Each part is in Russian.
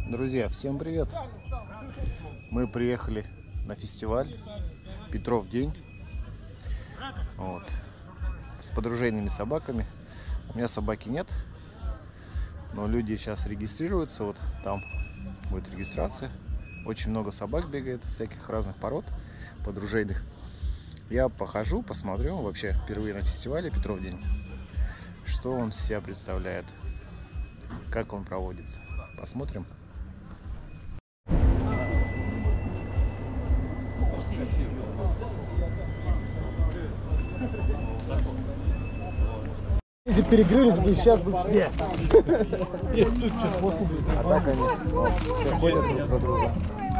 Друзья, всем привет! Мы приехали на фестиваль Петров день. Вот. С подружейными собаками. У меня собаки нет, но люди сейчас регистрируются. Вот там будет регистрация. Очень много собак бегает, всяких разных пород подружейных. Я похожу, посмотрю. Вообще впервые на фестивале Петров день. Что он из себя представляет, как он проводится. Посмотрим. Если перегрылись бы, сейчас бы все. А так они все ходят друг за другом.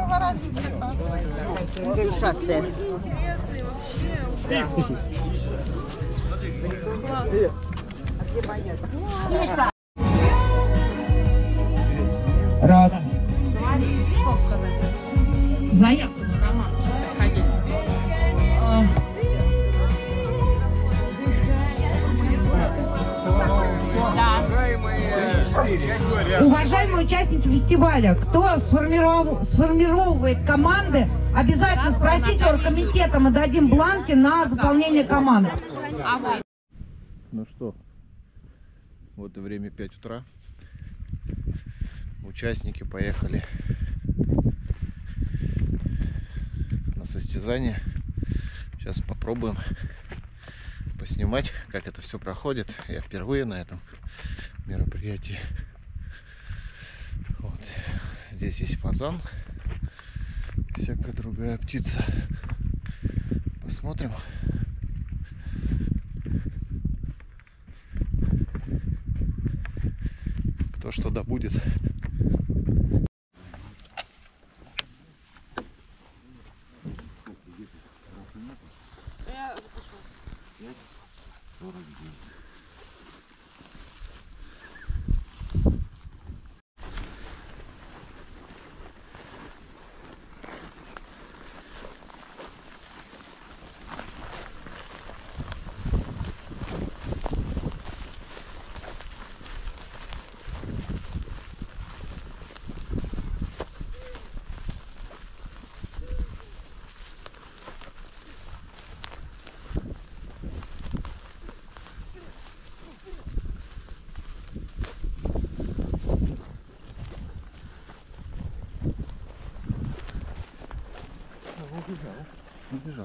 Раз. Что сказать? Заявку на команду, что приходите. Уважаемые участники фестиваля, кто сформировывает команды, обязательно спросите оргкомитета, мы дадим бланки на заполнение команды. Ну что, вот и время 5 утра. Участники поехали на состязание. Сейчас попробуем поснимать, как это все проходит. Я впервые на этом мероприятии. Вот. Здесь есть фазан, всякая другая птица. Посмотрим. Кто что добудет. Убежал.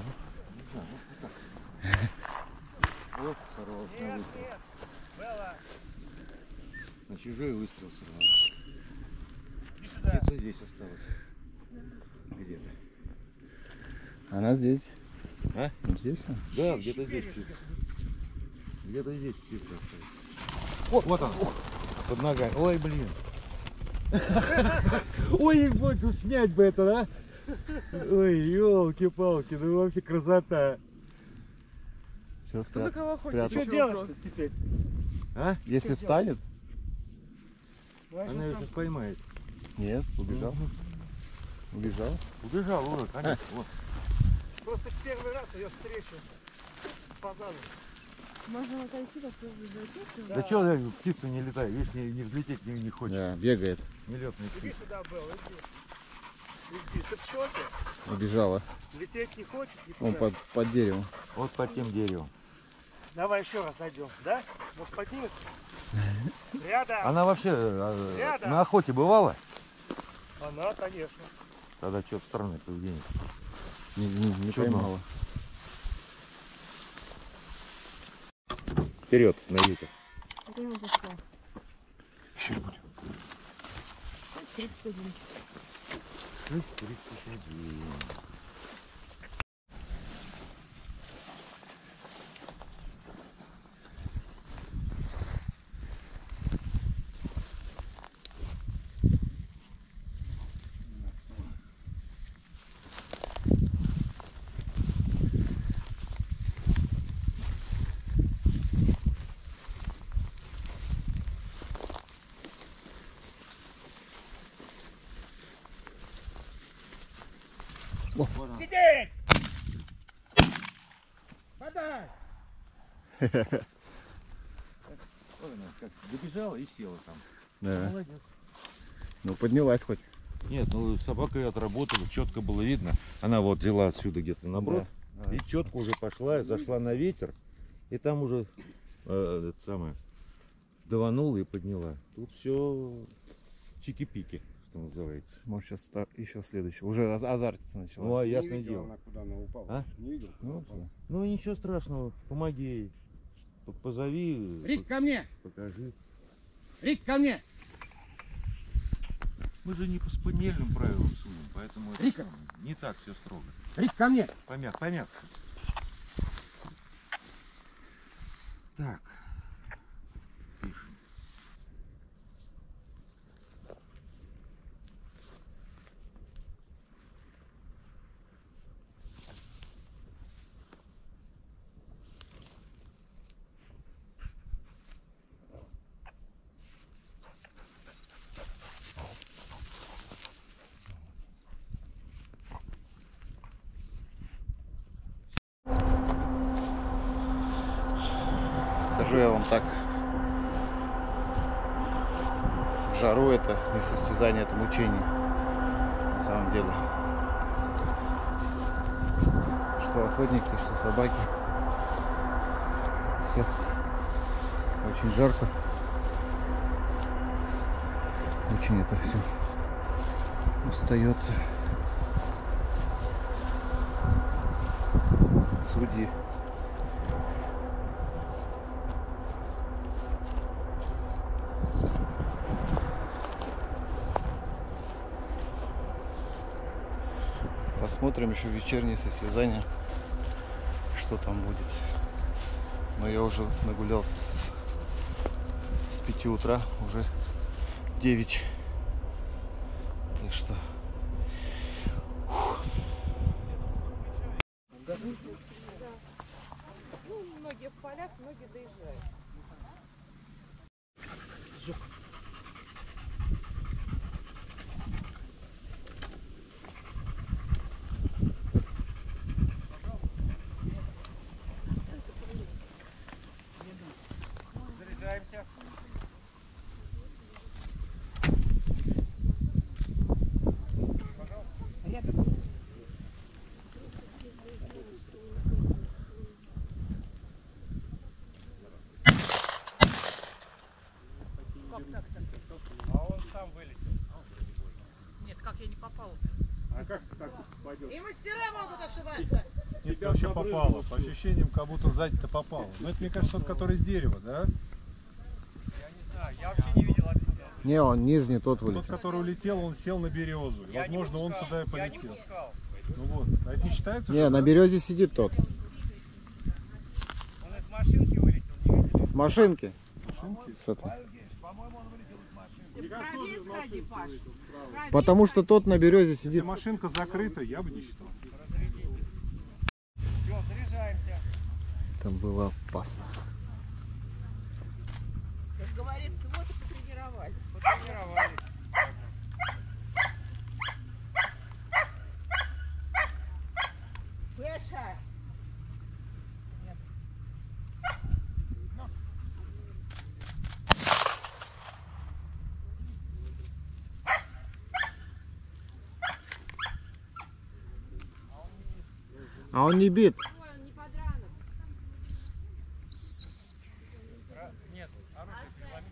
Вот хорош на выстрел. На чужой выстрел сразу. Птица здесь осталась. Где-то. Она здесь. А? Здесь? Да, где-то здесь птица. Где-то здесь птица осталась. Вот он. Под ногами. Ой, блин. Ой, вот снять бы это, да? Ой, елки-палки, ну вообще красота. Все, Что Что делать теперь? А? Если встанет? Она ее сейчас поймает. Нет, убежал. Убежал. Убежал, вот, конечно. Вот. Просто первый раз ее встречу с фазаном. Можно отойти, попробовать зайти? Да что птица не летает, видишь, не взлететь не хочет. Да, бегает. Нелетная Иди птица. сюда, Белл, иди. Иди, ты в шоке? Убежала. Лететь не хочет? Он Никуда. под деревом. Вот под тем деревом. Давай еще раз зайдем, да? Может поднимется? Рядом. Она вообще Рядом. на охоте бывала? Она, конечно. Тогда что странное поведение. Не Чудно. поймала. Вперед, на ветер. Время зашло. Еще будем. 31. 31. Сидеть! Подай! Как добежала и села там. Да. Молодец. Ну, поднялась хоть. Нет, ну собака ее отработала, четко было видно. Она вот взяла отсюда где-то наброд. Да. И четко уже пошла, зашла на ветер. И там уже это самое даванула и подняла. Тут все чики-пики, что называется. Может, сейчас еще следующий. Уже азартиться начала. Ну, а ясное дело. Она куда она упала? А? Не видел? Ну, да. Ну ничего страшного, помоги ей. Позови, Рик, ко мне! покажи. Рик, ко мне! Мы же не по спаниельным правилам судим, поэтому это Рика! самое, не так все строго. Рик, ко мне! Помяг. Так. Пишем. Скажу я вам так. В жару это не состязание, это мучение. На самом деле. Что охотники, что собаки. Все очень жарко. Очень это все устается. Судьи. Посмотрим еще вечернее состязание, что там будет. Но я уже нагулялся с 5 утра, уже 9. Так что... Ну, многие в полях, многие доезжают. Заряжаемся. А он сам вылетел. Нет, как я не попала? А как ты так пойдешь? И мастера могут ошибаться. Нет, ты вообще попало. По ощущениям, как будто сзади-то попало. Но это, мне кажется, тот, который с дерева, да? Я не знаю, я вообще не видел оттуда. Не, он нижний, тот Тот, вылетел. который улетел, он сел на березу. И, возможно, он сюда и Я не полетел. пускал. Ну вот. А это не считается? Не, что на да? березе сидит тот. Он из машинки вылетел, не видели? С машинки. С этой. По-моему, он вылетел из машинки. Правее сходи, Паш. Потому что тот на березе Если сидит. машинка закрыта, я бы не считал. Все, заряжаемся. Там было опасно. Как говорится, вот и потренировались. Потренировались. Пеша! А он не бит. Ой, он не подранок. Нет, оружие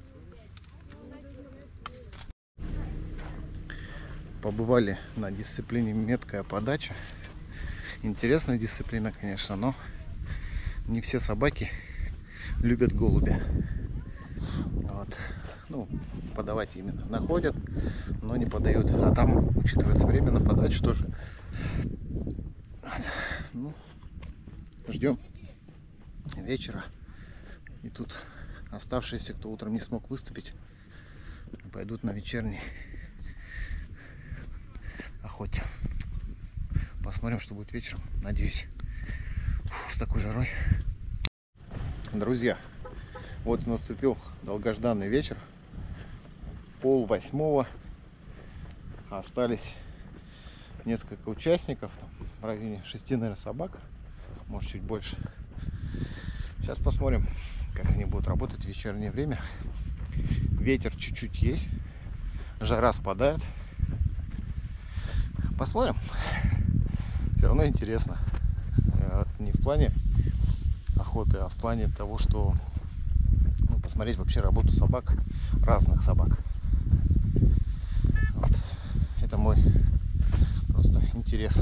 переломить. Побывали на дисциплине меткая подача. Интересная дисциплина, конечно, но не все собаки любят голубя. Вот. Ну, подавать именно. Находят, но не подают. А там учитывается время на подачу тоже. Вот. Ну, ждем вечера. И тут оставшиеся, кто утром не смог выступить, пойдут на вечерний охоте. Посмотрим, что будет вечером. Надеюсь. С такой жарой. Друзья, вот и наступил долгожданный вечер. 7:30. Остались несколько участников. Там, в районе 6, наверное, собак. Может, чуть больше. Сейчас посмотрим, как они будут работать в вечернее время. Ветер чуть-чуть есть. Жара спадает. Посмотрим. Все равно интересно. Не в плане охоты, а в плане того, что посмотреть вообще работу собак, разных собак. Вот. Это мой просто интерес.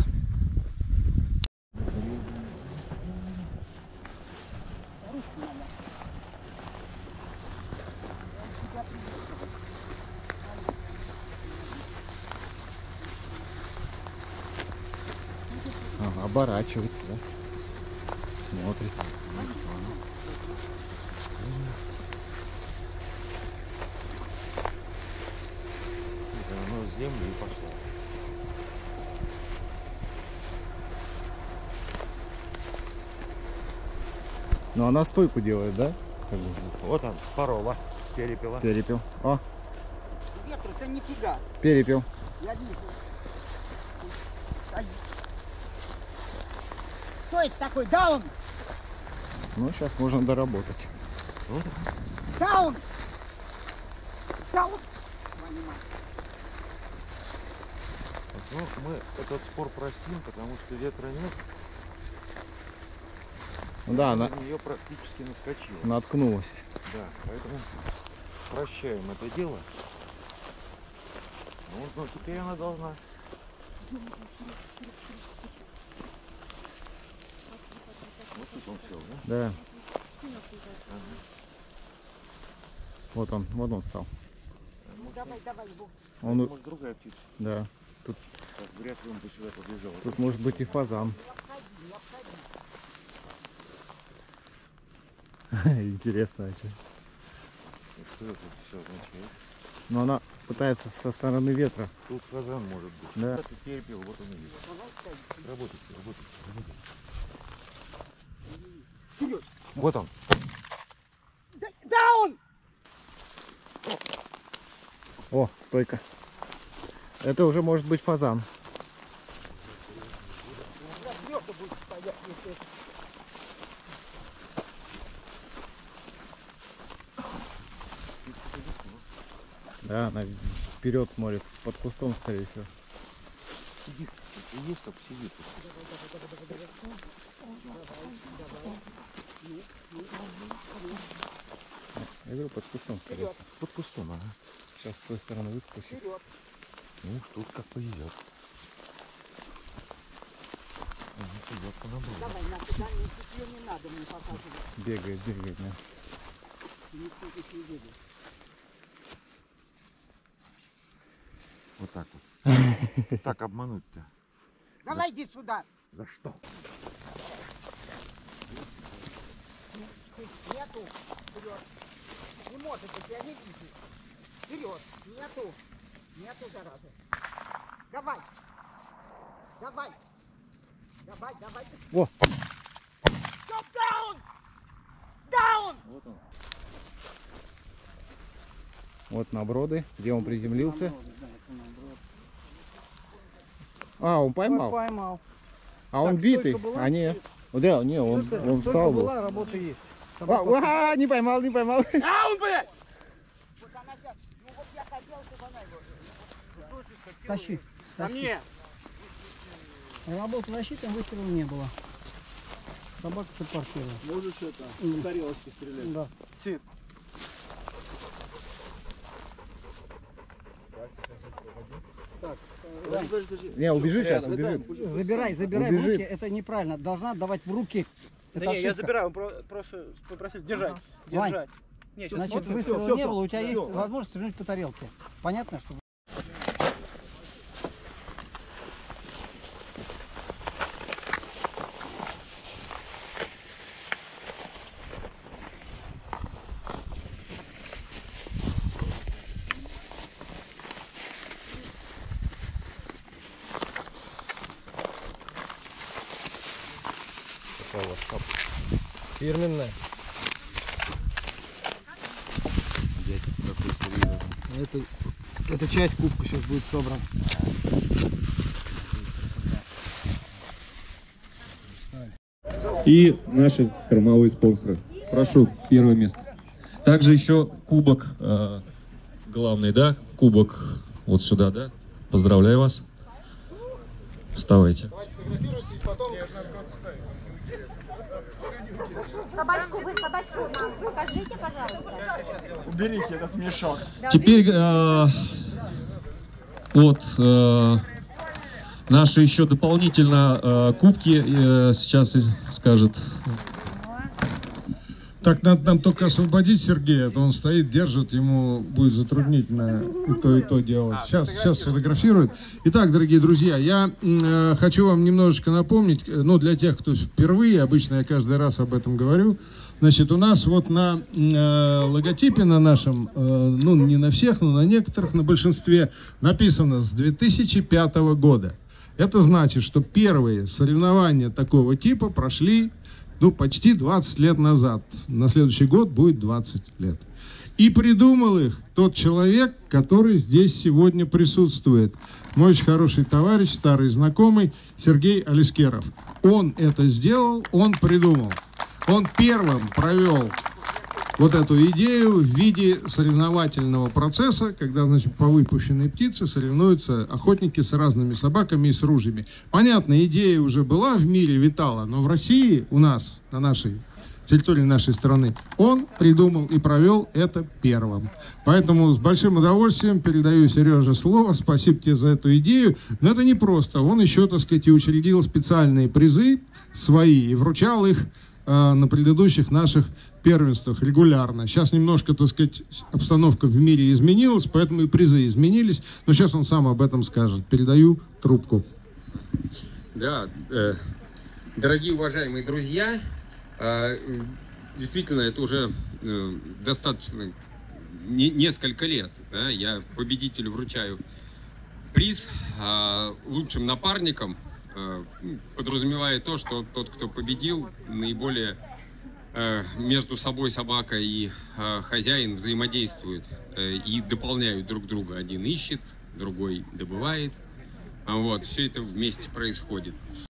Оборачивается, да? Смотрит. Оно в землю и пошло. Ну она стойку делает, да? Вот он, порола, перепела. Перепел. О, Ветру-то нифига. перепел. Я вижу. Что это такой? Даун! Ну сейчас можно доработать. Даун! Даун! Ну, мы этот спор простим, потому что ветра нет. Ну да, она На нее практически наскочила. наткнулась. Да, поэтому прощаем это дело. Вот, ну, теперь она должна. Вот тут он сел, да? Да. Вот он встал. Ну давай, давай его. Он, Может, другая птица. да. Так, вряд ли он бы сюда побежал. Тут может быть и фазан. Интересно вообще. Что это все означает? Но она пытается со стороны ветра. Тут фазан может быть. Да. Это перепел, вот он и есть. Работайте, работайте, работайте. Вот он. Даун! О, стойка. Это уже может быть фазан. Да, она вперед смотрит, под кустом, скорее всего. Сидит. Если есть, так сидит. Я говорю, под кустом, скорее всего. Под кустом, ага. Сейчас с той стороны выскочит. Ну, тут как повезет. Повезет по-набору. Давай, на куда ее не надо мне показывать. Бегает, бегает, да. Никто здесь не видит. Вот так вот. Так обмануть-то. Давай иди сюда. За что? Нету. Вперед. Не может быть, я не вижу. Вперед. Нету. Нету, заразы. Давай. Давай. Давай, давай. О! Стоп, даун! Даун! Вот он. Вот наброды, где он приземлился. А, он поймал. Поймал. А он битый. А не. Да, не, он встал. Был. Работа есть. Не поймал, не поймал. Даун, блядь! Вот она сейчас. Ну вот я хотел, чтобы она его. Тащи. Ко мне. Работу защиты выстрела не было. Собака подпортила. Можешь это, тарелочки стрелять. Да. Не, убежит сейчас, убежит. Забирай в Убежит. руки, это неправильно. Должна отдавать в руки. Да Это не, я ошибка. забираю, он просто попросил держать. Вань, Держать. Не, сейчас Значит, смотрим. выстрела не было, у тебя есть возможность стрельнуть по тарелке. Понятно, что? Какая у вас шапка? Фирменная. Дядь, какой серьезный. Это часть кубка сейчас будет собрана. И наши кормовые спонсоры. Прошу, первое место. Также еще кубок главный, да? Кубок вот сюда, да? Поздравляю вас. Вставайте. Собачку нам покажите, пожалуйста. Уберите, это смешок. Теперь вот наши еще дополнительно кубки сейчас скажет. Так, надо нам только освободить Сергея, а то он стоит, держит, ему будет затруднительно и то делать. Сейчас сфотографирует. Итак, дорогие друзья, я хочу вам немножечко напомнить, ну, для тех, кто впервые, обычно я каждый раз об этом говорю, значит, у нас вот на логотипе на нашем, ну, не на всех, но на некоторых, на большинстве, написано с 2005 года. Это значит, что первые соревнования такого типа прошли, ну, почти 20 лет назад. На следующий год будет 20 лет. И придумал их тот человек, который здесь сегодня присутствует. Мой очень хороший товарищ, старый знакомый Сергей Алискеров. Он это сделал, он придумал. Он первым провел вот эту идею в виде соревновательного процесса, когда, значит, по выпущенной птице соревнуются охотники с разными собаками и с ружьями. Понятно, идея уже была в мире, витала, но в России у нас, на нашей территории нашей страны, он придумал и провел это первым. Поэтому с большим удовольствием передаю Сереже слово. Спасибо тебе за эту идею. Но это не просто. Он еще, так сказать, и учредил специальные призы свои и вручал их на предыдущих наших первенствах регулярно. Сейчас немножко, так сказать, обстановка в мире изменилась, поэтому и призы изменились. Но сейчас он сам об этом скажет. Передаю трубку. Да, дорогие уважаемые друзья, действительно, это уже достаточно несколько лет. Да, я победителю вручаю приз лучшим напарникам, подразумевая то, что тот, кто победил, наиболее между собой собака и хозяин взаимодействуют и дополняют друг друга. Один ищет, другой добывает. Вот, все это вместе происходит.